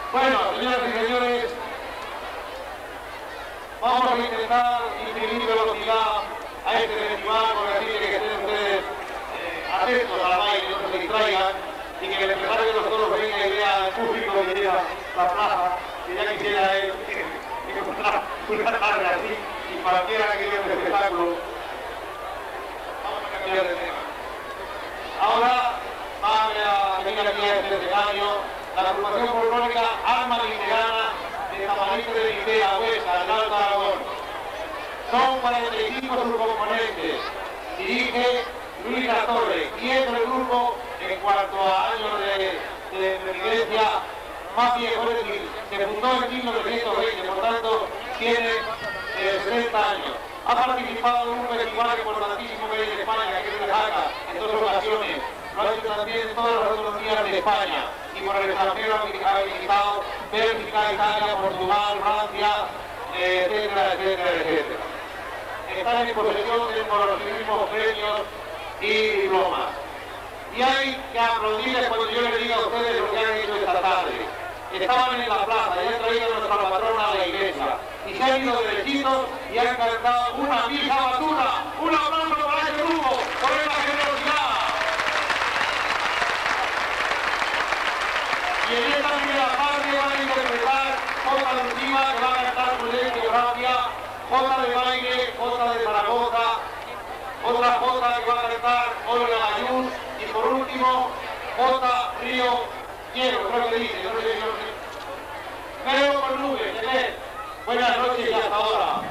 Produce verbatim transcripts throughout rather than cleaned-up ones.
Bueno, señoras y señores, vamos a intentar imprimir velocidad a este festival, porque así que estén ustedes eh, atentos a la baile, no se distraigan, y que el empresario de los toros venga y vea el público que llega a la plaza, que ya quisiera él encontrar una tarde así, y cualquiera que vea un espectáculo. Vamos a cambiar de tema. Ahora va a venir aquí a este escenario la agrupación folclórica Alma Literana de Tamarite de Licea, Huesca, del Alto Aragón. Son cuarenta y cinco sus componentes. Dirige Luis La Torre y es el grupo, en cuanto a años de, de presidencia, más viejo, es decir, se fundó en mil novecientos veinte, por tanto tiene eh, sesenta años. Ha participado en un festival importantísimo que hay en España, que es el Jaca, en dos ocasiones. Lo ha hecho también en todas las autonomías de España. Y por el extranjero ha visitado Bélgica, Italia, Portugal, Francia, eh, etcétera, etcétera, etcétera. Están en posesión de los mismos premios y diplomas. Y hay que aplaudirles cuando yo les diga a ustedes lo que han hecho esta tarde. Estaban en la plaza y han traído a nuestra patrona a la iglesia. Y se han ido derechitos y han cantado una misa basura. Un aplauso para este grupo, por esta generosidad. Y en esta primera parte van a interpretar Jota de Encima, que va a cantar con Ley de Gracia, Jota de Baile, Jota de Zaragoza, otra Jota que va a cantar Olga Layún, y por último, Jota Río Quiero, creo que dice, yo no sé, yo no sé. Creo con nubes, ¿se ve? Buenas noches y hasta ahora.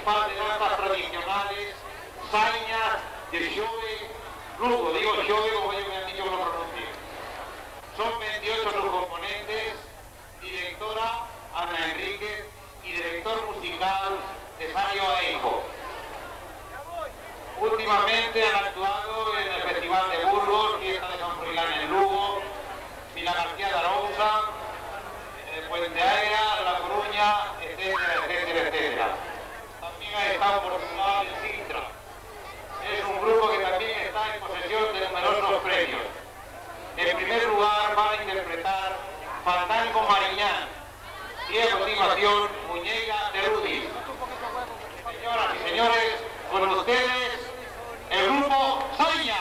par de danzas tradicionales, sañas de Xove, Lugo, digo Xove como ellos me han dicho que lo pronuncie. Son veintiocho sus componentes, directora Ana Enríquez y director musical Cesario Aijo. Últimamente han actuado en el Festival de Burgos, Fiesta de San Froilán en Lugo, Vila García de Arousa, Puente Aérea, La Coruña, etcétera, etcétera, etcétera. También ha estado por Portugal en Sintra. Es un grupo que también está en posesión de numerosos premios. En primer lugar van a interpretar Fandango Mariñán y a continuación Muñeca de Rudis. Señoras y señores, con ustedes el grupo Saña.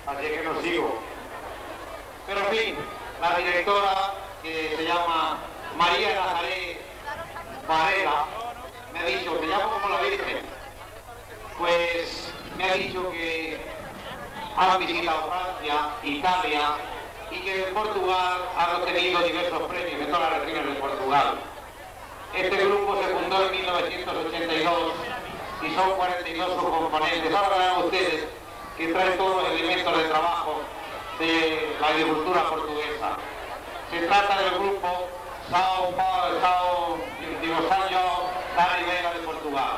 así que no sigo. Pero en fin, la directora, que se llama María Nazaret Varela, me ha dicho, me llamo como la Virgen, pues me ha dicho que han visitado Francia, Italia y que en Portugal han obtenido diversos premios en todas las regiones de Portugal. Este grupo se fundó en mil novecientos ochenta y dos y son cuarenta y dos componentes. Ahora verán ustedes que trae todos los elementos de trabajo de la agricultura portuguesa. Se trata del grupo São Paulo, São, digo, São João da Ribeira de Portugal.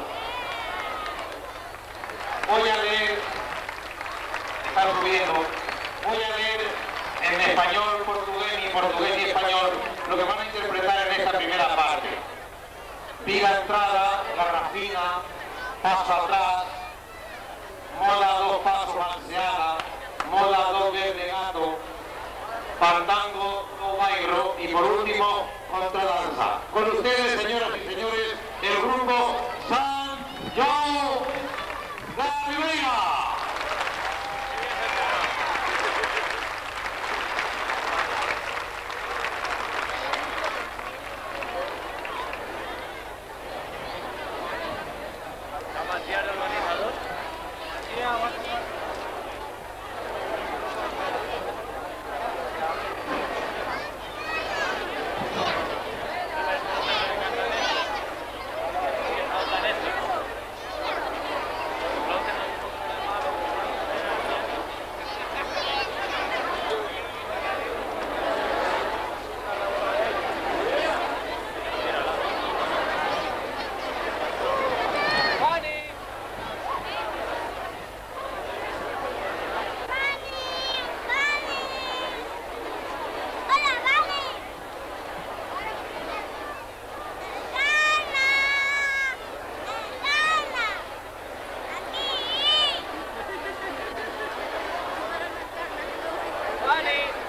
Voy a leer, está subiendo, voy a leer en español, portugués y portugués y español lo que van a interpretar en esta primera parte. Viga entrada, garrafina, paso atrás, mola dos pasos balseada, mola dos verde gato, fandango, do bairro y por último, contradanza. Con ustedes, señoras y señores, el grupo São João da Ribeira. Money!